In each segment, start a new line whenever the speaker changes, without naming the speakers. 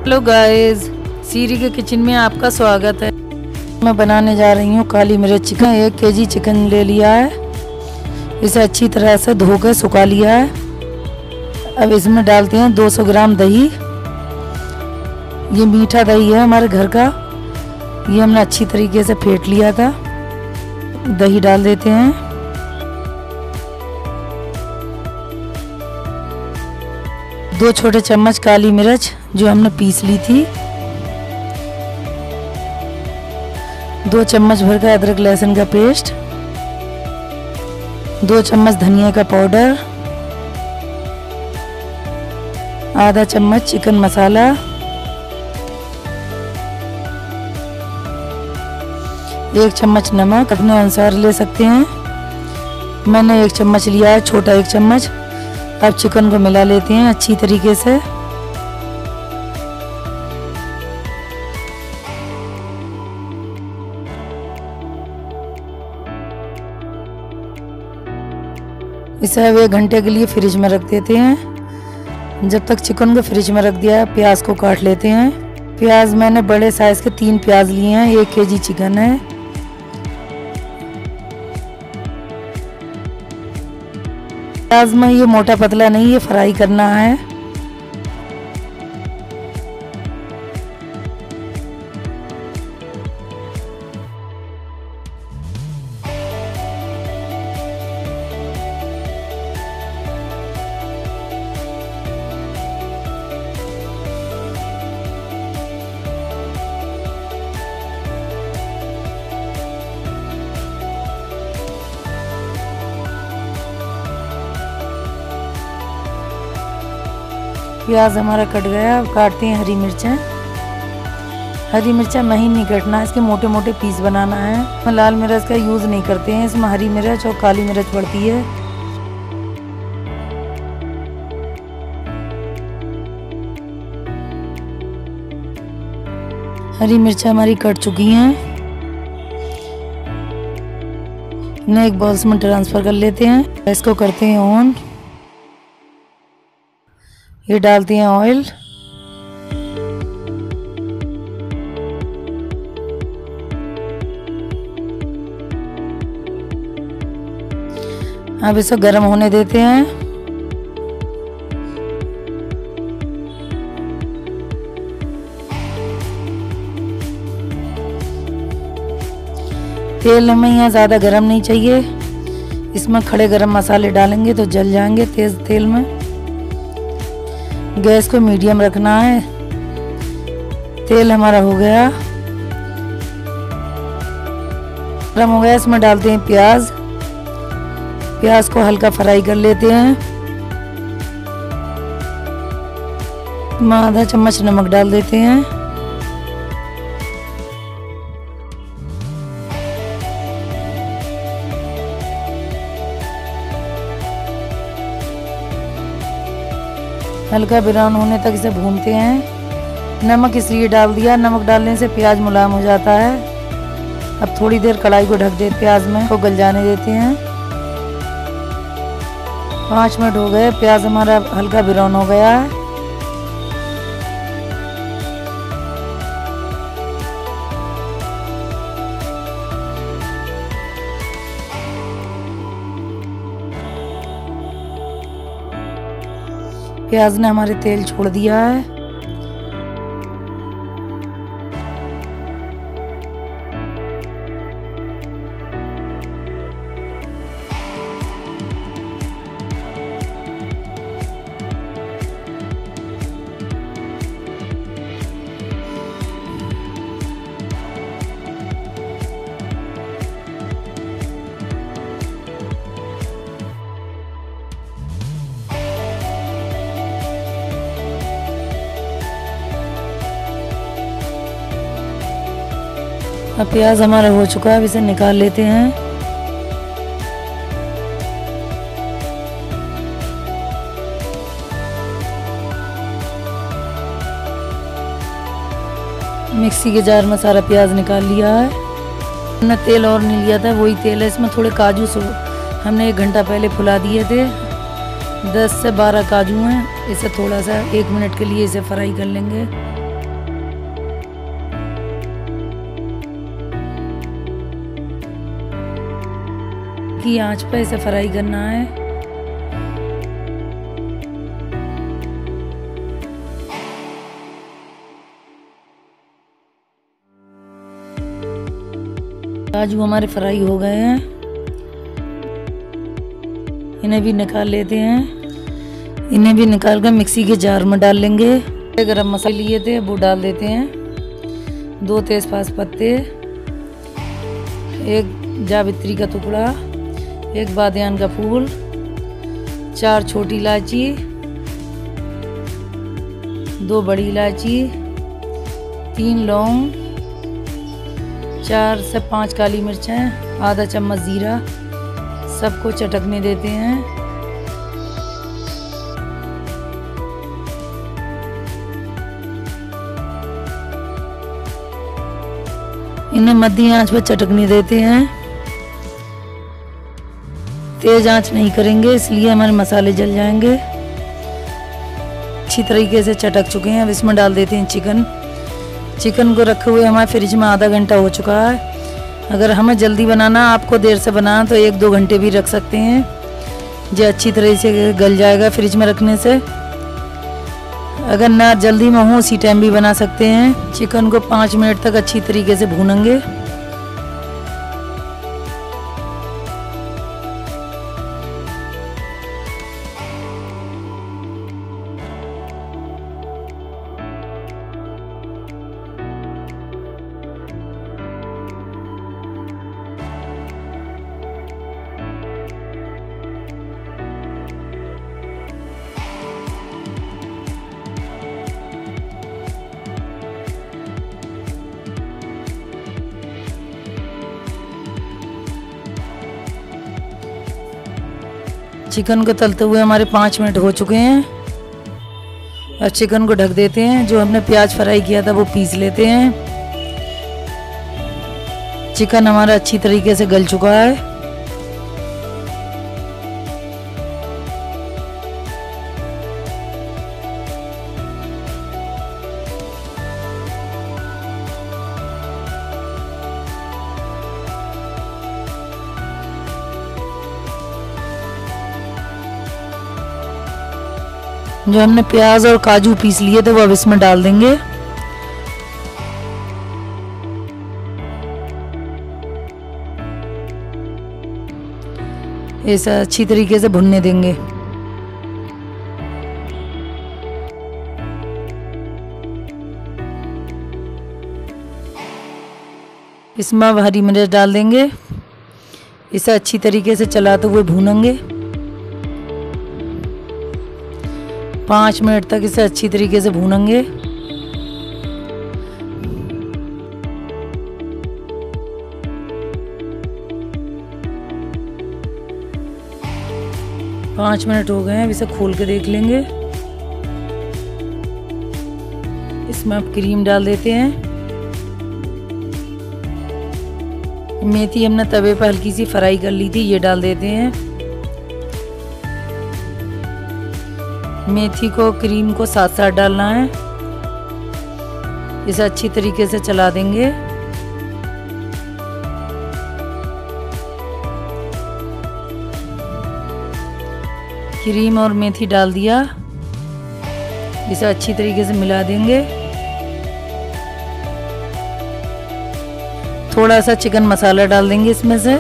Hello guys, सीरी के kitchen में आपका स्वागत है। मैं बनाने जा रही हूँ काली मिर्च चिकन। 1 केजी चिकन ले लिया है, इसे अच्छी तरह से धोकर सुखा लिया है। अब इसमें डालते हैं 200 ग्राम दही। ये मीठा दही है हमारे घर का, ये हमने अच्छी तरीके से फेंट लिया था। दही डाल देते हैं। दो छोटे चम्मच काली मिर्च जो हमने पीस ली थी। 2 चम्मच भर का अदरक लहसुन का पेस्ट। 2 चम्मच धनिया का पाउडर। आधा चम्मच चिकन मसाला। 1 चम्मच नमक अपने अनुसार ले सकते हैं। मैंने 1 चम्मच लिया है, छोटा 1 चम्मच। अब चिकन को मिला लेते हैं अच्छी तरीके से। इसे अब 1 घंटे के लिए फ्रिज में रख देते हैं। जब तक चिकन को फ्रिज में रख दिया है, प्याज को काट लेते हैं। प्याज मैंने बड़े साइज के 3 प्याज लिए हैं। 1 केजी चिकन है। प्याज में ये मोटा पतला नहीं, ये फ्राई करना है। प्याज हमारा कट गया। अब काटते हैं हरी मिर्चें। हरी मिर्चें महीन नहीं कटना, इसके मोटे मोटे पीस बनाना है। हम लाल मिर्च का यूज़ नहीं करते हैं, इसमें हरी मिर्च और काली मिर्च पड़ती है। हरी मिर्चें हमारी कट चुकी हैं। इन्हें एक बॉल्स में ट्रांसफ़र कर लेते हैं। इसको करते हैं ऑन। ये डालते हैं ऑयल। अब इसे गर्म होने देते हैं। तेल हमें यहाँ ज़्यादा गर्म नहीं चाहिए। इसमें खड़े गरम मसाले डालेंगे तो जल जाएंगे तेज तेल में। गैस को मीडियम रखना है। तेल हमारा हो गया, गरम हो गया। इसमें डालते हैं प्याज। प्याज को हल्का फ्राई कर लेते हैं। इसमें आधा चम्मच नमक डाल देते हैं। हल्का ब्राउन होने तक इसे भूनते हैं। नमक इसलिए डाल दिया, नमक डालने से प्याज मुलायम हो जाता है। अब थोड़ी देर कढ़ाई को ढक देते, प्याज में को गल जाने देते हैं। 5 मिनट हो गए, प्याज हमारा हल्का ब्राउन हो गया है। प्याज ने हमारे तेल छोड़ दिया है। अब प्याज हमारा हो चुका है, अब इसे निकाल लेते हैं। मिक्सी के जार में सारा प्याज निकाल लिया है। हमने तेल और नहीं लिया था, वही तेल है। इसमें थोड़े काजू हमने 1 घंटा पहले फुला दिए थे। 10 से 12 काजू हैं। इसे थोड़ा सा 1 मिनट के लिए इसे फ्राई कर लेंगे। हल्की आंच पर इसे फ्राई करना है। काजू हमारे फ्राई हो गए हैं, इन्हें भी निकाल लेते हैं। इन्हें भी निकाल कर मिक्सी के जार में डाल लेंगे। गरम मसाले लिए थे वो डाल देते हैं। 2 तेजपात पत्ते, 1 जावित्री का टुकड़ा, 1 बादियान का फूल, 4 छोटी इलायची, 2 बड़ी इलायची, 3 लौंग, 4 से 5 काली मिर्चें, आधा चम्मच जीरा, सबको चटकने देते हैं। इन्हें मध्यम आंच पर चटकने देते हैं। तेज आंच नहीं करेंगे इसलिए हमारे मसाले जल जाएंगे। अच्छी तरीके से चटक चुके हैं। अब इसमें डाल देते हैं चिकन। चिकन को रखे हुए हमारे फ्रिज में आधा घंटा हो चुका है। अगर हमें जल्दी बनाना, आपको देर से बनाना तो 1-2 घंटे भी रख सकते हैं। जो अच्छी तरह से गल जाएगा फ्रिज में रखने से। अगर ना जल्दी में हो उसी टाइम भी बना सकते हैं। चिकन को 5 मिनट तक अच्छी तरीके से भूनेंगे। चिकन को तलते हुए हमारे 5 मिनट हो चुके हैं। अब चिकन को ढक देते हैं। जो हमने प्याज फ्राई किया था वो पीस लेते हैं। चिकन हमारा अच्छी तरीके से गल चुका है। जो हमने प्याज और काजू पीस लिए थे वो अब इसमें डाल देंगे। इसे अच्छी तरीके से भुनने देंगे। इसमें अब हरी मिर्च डाल देंगे। इसे अच्छी तरीके से चलाते हुए भूनेंगे। 5 मिनट तक इसे अच्छी तरीके से भूनेंगे। पाँच मिनट हो गए हैं। अब इसे खोल के देख लेंगे। इसमें अब क्रीम डाल देते हैं। मेथी हमने तवे पर हल्की सी फ्राई कर ली थी, ये डाल देते हैं। मेथी को क्रीम को साथ साथ डालना है। इसे अच्छी तरीके से चला देंगे। क्रीम और मेथी डाल दिया। इसे अच्छी तरीके से मिला देंगे। थोड़ा सा चिकन मसाला डाल देंगे इसमें से,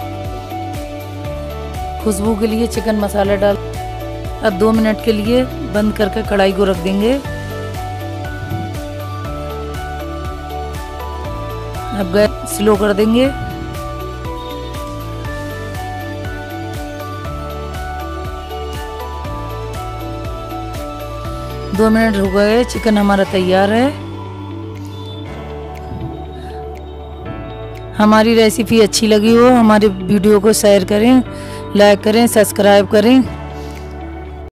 खुशबू के लिए चिकन मसाला डाल। अब 2 मिनट के लिए बंद करके कढ़ाई को रख देंगे। अब गैस स्लो कर देंगे। दो मिनट हो गए, चिकन हमारा तैयार है। हमारी रेसिपी अच्छी लगी हो हमारे वीडियो को शेयर करें, लाइक करें, सब्सक्राइब करें।